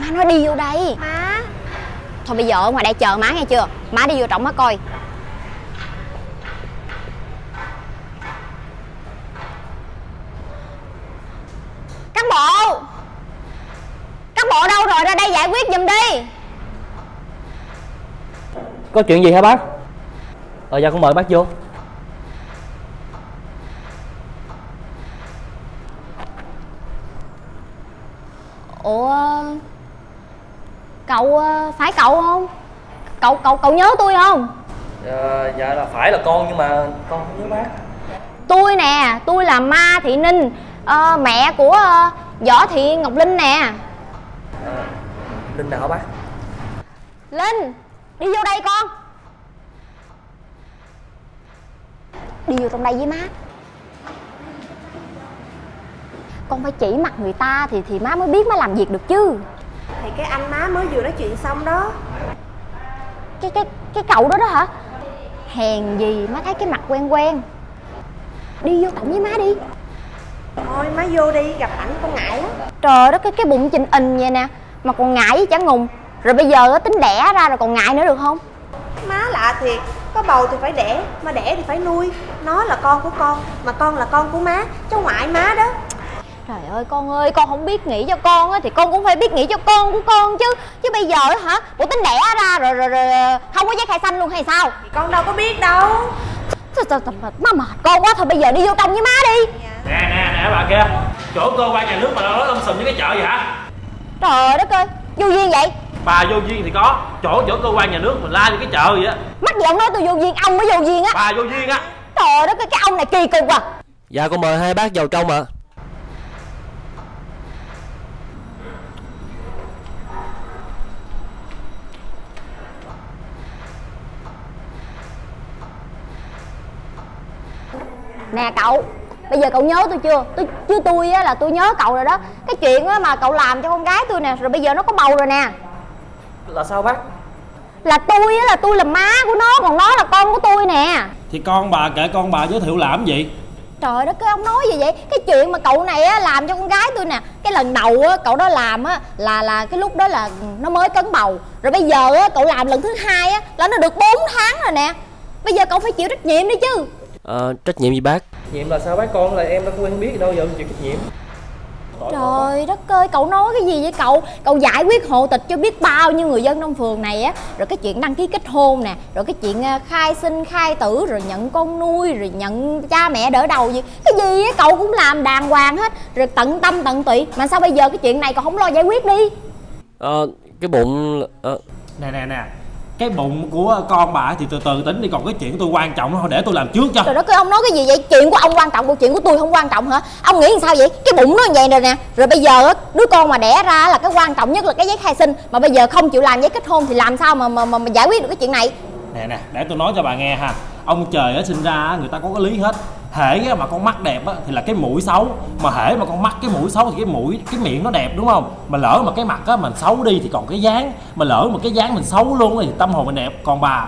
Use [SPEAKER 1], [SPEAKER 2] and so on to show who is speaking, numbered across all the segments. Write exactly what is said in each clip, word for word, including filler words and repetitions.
[SPEAKER 1] nói đi vô đây.
[SPEAKER 2] Má.
[SPEAKER 1] Thôi bây giờ ở ngoài đây chờ má nghe chưa? Má đi vô trọng má coi. Cán bộ, cán bộ đâu rồi, ra đây giải quyết giùm đi.
[SPEAKER 3] Có chuyện gì hả bác? Ờ dạ con mời bác vô.
[SPEAKER 1] Ủa, cậu phải cậu không? Cậu cậu cậu nhớ tôi không?
[SPEAKER 3] Dạ, dạ là phải là con nhưng mà con không nhớ bác.
[SPEAKER 1] Tôi nè, tôi là Ma Thị Ninh, uh, mẹ của uh, Võ Thị Ngọc Linh nè.
[SPEAKER 3] À, Linh nào hả bác?
[SPEAKER 1] Linh, đi vô đây con. Đi vô trong đây với má. Con phải chỉ mặt người ta thì thì má mới biết má làm việc được chứ.
[SPEAKER 2] Thì cái anh má mới vừa nói chuyện xong đó.
[SPEAKER 1] Cái cái cái cậu đó đó hả? Hèn gì má thấy cái mặt quen quen. Đi vô tổng với má đi.
[SPEAKER 2] Thôi má vô đi, gặp ảnh con ngại lắm.
[SPEAKER 1] Trời đất, cái cái bụng trình ình vậy nè mà còn ngại với chả ngùng. Rồi bây giờ tính đẻ ra rồi còn ngại nữa được không?
[SPEAKER 2] Má lạ thiệt, có bầu thì phải đẻ, mà đẻ thì phải nuôi. Nó là con của con, mà con là con của má, cháu ngoại má đó.
[SPEAKER 1] Trời ơi con ơi, con không biết nghĩ cho con á thì con cũng phải biết nghĩ cho con của con chứ. Chứ bây giờ hả, bộ tính đẻ ra rồi rồi, rồi không có giấy khai sinh luôn hay sao?
[SPEAKER 2] Thì con đâu có biết đâu.
[SPEAKER 1] Má mệt con quá, thôi bây giờ đi vô trong với má đi.
[SPEAKER 4] Nè nè nè bà kia, chỗ cơ quan nhà nước mà nói lum sùm với cái chợ vậy hả?
[SPEAKER 1] Trời đất ơi, vô duyên vậy.
[SPEAKER 4] Bà vô duyên thì có, chỗ chỗ cơ quan nhà nước mình la như cái chợ vậy á.
[SPEAKER 1] Mắc gì ông nói tôi vô duyên, ông mới vô duyên á.
[SPEAKER 4] Bà vô duyên á.
[SPEAKER 1] Trời đất ơi, cái ông này kỳ cục à.
[SPEAKER 3] Dạ con mời hai bác vào trong ạ.
[SPEAKER 1] Nè cậu, bây giờ cậu nhớ tôi chưa? Tôi chứ tôi á là tôi nhớ cậu rồi đó. Cái chuyện á mà cậu làm cho con gái tôi nè, rồi bây giờ nó có bầu rồi nè.
[SPEAKER 3] Là sao bác?
[SPEAKER 1] Là tôi á, là tôi là má của nó, còn nó là con của tôi nè.
[SPEAKER 4] Thì con bà kệ con bà giới thiệu làm gì?
[SPEAKER 1] Trời đất ơi, ông nói gì vậy? Cái chuyện mà cậu này á làm cho con gái tôi nè, cái lần đầu á cậu đó làm á là là cái lúc đó là nó mới cấn bầu. Rồi bây giờ á cậu làm lần thứ hai á là nó được bốn tháng rồi nè. Bây giờ cậu phải chịu trách nhiệm đi chứ.
[SPEAKER 3] Ờ, trách nhiệm gì bác? Trách nhiệm là sao bác, con là em đã quen biết đâu giờ chịu trách nhiệm.
[SPEAKER 1] Trời đất ơi, cậu nói cái gì vậy cậu? Cậu giải quyết hộ tịch cho biết bao nhiêu người dân trong phường này á. Rồi cái chuyện đăng ký kết hôn nè, rồi cái chuyện khai sinh, khai tử, rồi nhận con nuôi, rồi nhận cha mẹ đỡ đầu gì. Cái gì á cậu cũng làm đàng hoàng hết. Rồi tận tâm tận tụy. Mà sao bây giờ cái chuyện này cậu không lo giải quyết đi?
[SPEAKER 3] Ờ, cái bụng... Ờ...
[SPEAKER 4] Nè nè nè, cái bụng của con bà thì từ từ tính đi, còn cái chuyện của tôi quan trọng thôi, để tôi làm trước cho.
[SPEAKER 1] Trời đất ơi, ông nói cái gì vậy? Chuyện của ông quan trọng, chuyện của tôi không quan trọng hả? Ông nghĩ làm sao vậy? Cái bụng nó như vậy rồi nè. Rồi bây giờ đứa con mà đẻ ra là cái quan trọng nhất là cái giấy khai sinh. Mà bây giờ không chịu làm giấy kết hôn thì làm sao mà mà, mà, mà giải quyết được cái chuyện này?
[SPEAKER 4] Nè nè, để tôi nói cho bà nghe ha. Ông trời á sinh ra người ta có cái lý hết. Hễ mà con mắt đẹp á thì là cái mũi xấu, mà hễ mà con mắt cái mũi xấu thì cái mũi cái miệng nó đẹp, đúng không? Mà lỡ mà cái mặt á mình xấu đi thì còn cái dáng, mà lỡ mà cái dáng mình xấu luôn thì tâm hồn mình đẹp. Còn bà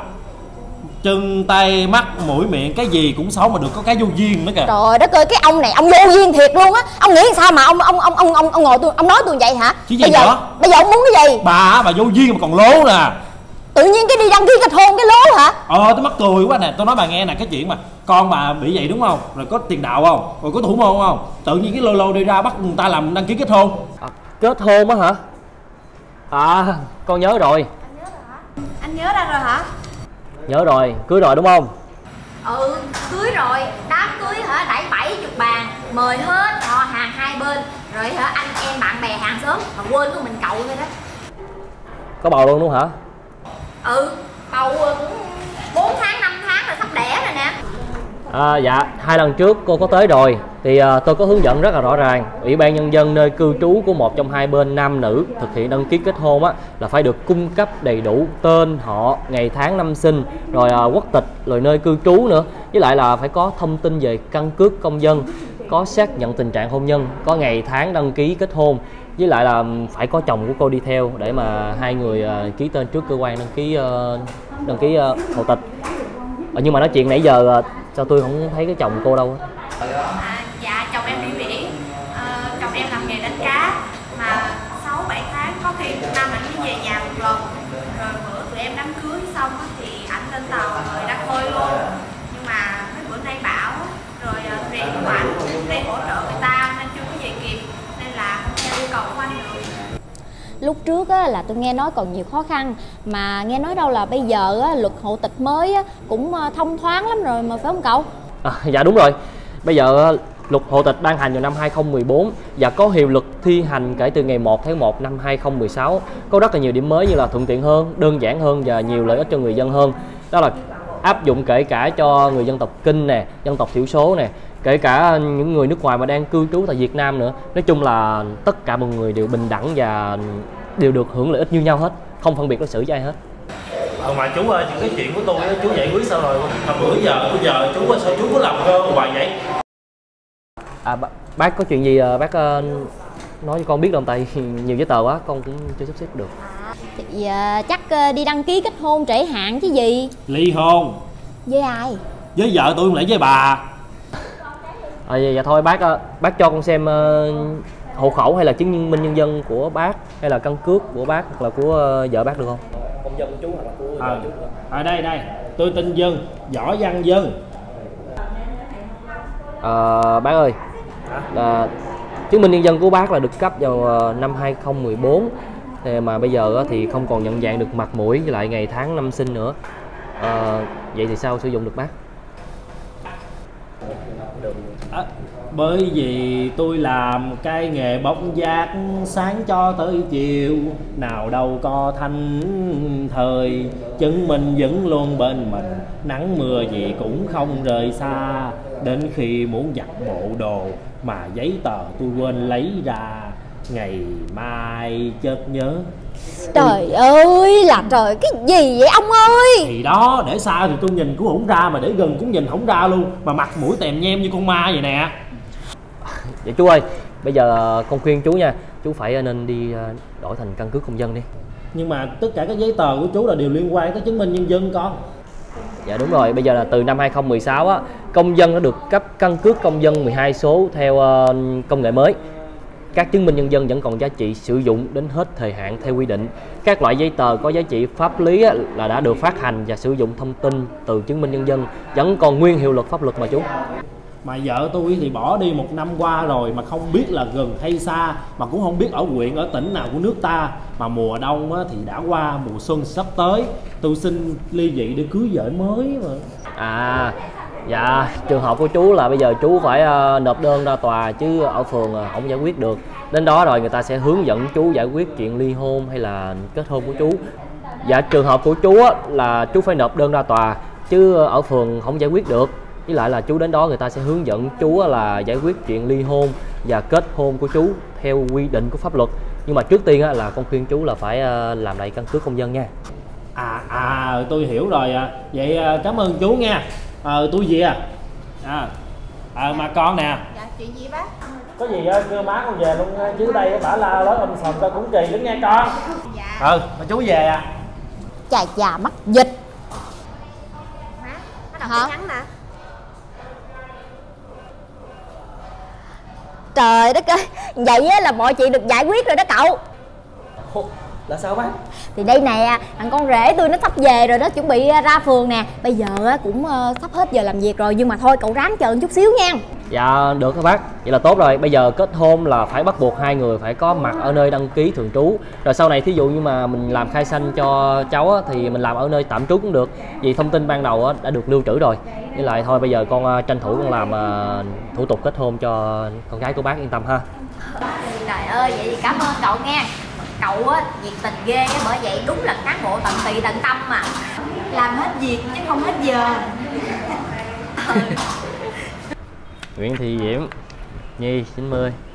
[SPEAKER 4] chân tay mắt mũi miệng cái gì cũng xấu, mà được có cái vô duyên nữa kìa.
[SPEAKER 1] Trời đất ơi, cái ông này ông vô duyên thiệt luôn á. Ông nghĩ sao mà ông ông ông ông ông, ông ngồi tôi ông nói tôi vậy hả?
[SPEAKER 4] Chứ gì
[SPEAKER 1] bây giờ
[SPEAKER 4] nữa?
[SPEAKER 1] Bây giờ ông muốn cái gì?
[SPEAKER 4] Bà bà vô duyên mà còn lố nè.
[SPEAKER 1] Tự nhiên cái đi đăng ký kết hôn cái lố hả?
[SPEAKER 4] Ờ tôi mắc cười quá nè. Tôi nói bà nghe nè, cái chuyện mà con bà bị vậy đúng không, rồi có tiền đạo không, rồi có thủ môn không, tự nhiên cái lô lô đi ra bắt người ta làm đăng ký kết hôn.
[SPEAKER 3] À, kết hôn á hả? À con nhớ rồi.
[SPEAKER 2] Anh nhớ ra rồi hả?
[SPEAKER 3] Nhớ rồi, cưới rồi đúng không?
[SPEAKER 1] Ừ, cưới rồi. Đám cưới hả, đẩy bảy chục bàn, mời hết họ hàng hai bên. Rồi hả, anh em bạn bè hàng xóm. Mà quên của mình cậu thôi đó.
[SPEAKER 3] Có bầu luôn đúng hả?
[SPEAKER 1] Ừ, bầu cũng bốn tháng, năm tháng là sắp đẻ rồi nè.
[SPEAKER 3] À, dạ, hai lần trước cô có tới rồi. Thì uh, tôi có hướng dẫn rất là rõ ràng. Ủy ban nhân dân nơi cư trú của một trong hai bên nam nữ thực hiện đăng ký kết hôn á là phải được cung cấp đầy đủ tên, họ, ngày tháng năm sinh, rồi uh, quốc tịch, rồi nơi cư trú nữa. Với lại là phải có thông tin về căn cước công dân, có xác nhận tình trạng hôn nhân, có ngày tháng đăng ký kết hôn. Với lại là phải có chồng của cô đi theo để mà hai người uh, ký tên trước cơ quan đăng ký uh, đăng ký uh, hộ tịch. Ờ, nhưng mà nói chuyện nãy giờ uh, sao tôi không thấy cái chồng cô đâu á?
[SPEAKER 5] À, dạ chồng em đi biển, ờ, chồng em làm nghề đánh cá, mà sáu bảy tháng có khi
[SPEAKER 2] xong thì ảnh lên tàu rồi ra khơi luôn. Nhưng mà mấy bữa nay bão rồi rèn của ảnh đi hỗ trợ người ta nên chưa có về kịp, nên là không theo yêu cầu của anh được.
[SPEAKER 1] Lúc trước á, là tôi nghe nói còn nhiều khó khăn, mà nghe nói đâu là bây giờ á, luật hộ tịch mới á, cũng thông thoáng lắm rồi mà phải không cậu?
[SPEAKER 3] À, dạ đúng rồi. Bây giờ luật hộ tịch ban hành vào năm hai không một bốn và có hiệu lực thi hành kể từ ngày một tháng một năm hai không một sáu. Có rất là nhiều điểm mới như là thuận tiện hơn, đơn giản hơn và nhiều lợi ích cho người dân hơn. Đó là áp dụng kể cả cho người dân tộc Kinh nè, dân tộc thiểu số nè, kể cả những người nước ngoài mà đang cư trú tại Việt Nam nữa. Nói chung là tất cả mọi người đều bình đẳng và đều được hưởng lợi ích như nhau hết, không phân biệt đối xử với ai hết.
[SPEAKER 4] Ờ mà chú ơi, những cái chuyện của tôi chú giải quyết sao rồi? Hồi bữa giờ bây giờ chú sao chú có làm ngơ hoài vậy?
[SPEAKER 3] À bác có chuyện gì bác nói cho con biết không, tại nhiều giấy tờ quá con cũng chưa sắp xếp được.
[SPEAKER 1] Thì uh, chắc uh, đi đăng ký kết hôn trễ hạn chứ gì.
[SPEAKER 4] Ly hôn?
[SPEAKER 1] Với ai?
[SPEAKER 4] Với vợ tôi không lẽ với bà.
[SPEAKER 3] À, dạ, dạ thôi bác bác cho con xem uh, hộ khẩu hay là chứng minh nhân dân của bác, hay là căn cước của bác hoặc là của uh, vợ bác được không? Công dân của chú hoặc là của
[SPEAKER 4] à,
[SPEAKER 3] vợ chú.
[SPEAKER 4] À đây đây, tôi tên Dân, Võ Văn Dân.
[SPEAKER 3] À, bác ơi, là chứng minh nhân dân của bác là được cấp vào uh, năm hai không một bốn. Thì mà bây giờ thì không còn nhận dạng được mặt mũi với lại ngày tháng năm sinh nữa. À, vậy thì sao sử dụng được bác?
[SPEAKER 4] À, bởi vì tôi làm cái nghề bóc giác sáng cho tới chiều, nào đâu có thanh thời, chứng minh vẫn luôn bên mình, nắng mưa gì cũng không rời xa. Đến khi muốn giặt bộ đồ mà giấy tờ tôi quên lấy ra, ngày mai chợt nhớ.
[SPEAKER 1] Trời ơi là trời, cái gì vậy ông ơi?
[SPEAKER 4] Thì đó, để xa thì tôi nhìn cũng không ra, mà để gần cũng nhìn không ra luôn, mà mặt mũi tèm nhem như con ma vậy nè.
[SPEAKER 3] Vậy chú ơi, bây giờ con khuyên chú nha, chú phải nên đi đổi thành căn cước công dân đi.
[SPEAKER 4] Nhưng mà tất cả các giấy tờ của chú là đều liên quan tới chứng minh nhân dân con.
[SPEAKER 3] Dạ đúng rồi, bây giờ là từ năm hai không một sáu á, công dân đã được cấp căn cước công dân mười hai số theo uh, công nghệ mới. Các chứng minh nhân dân vẫn còn giá trị sử dụng đến hết thời hạn theo quy định. Các loại giấy tờ có giá trị pháp lý á, là đã được phát hành và sử dụng thông tin từ chứng minh nhân dân vẫn còn nguyên hiệu lực pháp luật mà chú.
[SPEAKER 4] Mà vợ tôi thì bỏ đi một năm qua rồi mà không biết là gần hay xa, mà cũng không biết ở huyện ở tỉnh nào của nước ta. Mà mùa đông á, thì đã qua, mùa xuân sắp tới, tôi xin ly dị để cưới vợ mới mà.
[SPEAKER 3] À dạ, trường hợp của chú là bây giờ chú phải uh, nộp đơn ra tòa, chứ ở phường uh, không giải quyết được. Đến đó rồi người ta sẽ hướng dẫn chú giải quyết chuyện ly hôn hay là kết hôn của chú. Dạ trường hợp của chú á, là chú phải nộp đơn ra tòa, chứ ở phường không giải quyết được. Với lại là chú đến đó người ta sẽ hướng dẫn chú là giải quyết chuyện ly hôn và kết hôn của chú theo quy định của pháp luật. Nhưng mà trước tiên là con khuyên chú là phải làm lại căn cước công dân nha.
[SPEAKER 4] À à tôi hiểu rồi à. Vậy cảm ơn chú nha. Ờ à, tôi về à. À, à mà con nè.
[SPEAKER 2] Dạ chuyện gì bác?
[SPEAKER 4] Có gì á kêu má con về luôn chứ đây bả la lớn âm sầm ra cũng kỳ lắm nha con.
[SPEAKER 2] Dạ.
[SPEAKER 4] Ừ mà chú về à.
[SPEAKER 1] Chà chà mắc dịch.
[SPEAKER 2] Má, nó đọc
[SPEAKER 1] Hả?
[SPEAKER 2] tin nhắn nè.
[SPEAKER 1] Trời đất ơi, vậy á là mọi chuyện được giải quyết rồi đó cậu.
[SPEAKER 3] Ồ, là sao bác?
[SPEAKER 1] Thì đây nè, thằng con rể tôi nó sắp về rồi đó, chuẩn bị ra phường nè. Bây giờ cũng sắp hết giờ làm việc rồi, nhưng mà thôi cậu ráng chờ một chút xíu nha.
[SPEAKER 3] Dạ được các bác, vậy là tốt rồi. Bây giờ kết hôn là phải bắt buộc hai người phải có mặt ở nơi đăng ký thường trú. Rồi sau này thí dụ như mà mình làm khai sanh cho cháu á, thì mình làm ở nơi tạm trú cũng được, vì thông tin ban đầu á, đã được lưu trữ rồi. Với lại thôi bây giờ con tranh thủ con làm uh, thủ tục kết hôn cho con gái của bác, yên tâm ha.
[SPEAKER 1] Trời ơi, vậy thì cảm ơn cậu nha. Cậu á, nhiệt tình ghê á, bởi vậy đúng là cán bộ tận tụy tận tâm mà. Làm hết việc chứ không hết giờ.
[SPEAKER 3] Nguyễn Thị Diễm, Nhi chín mươi.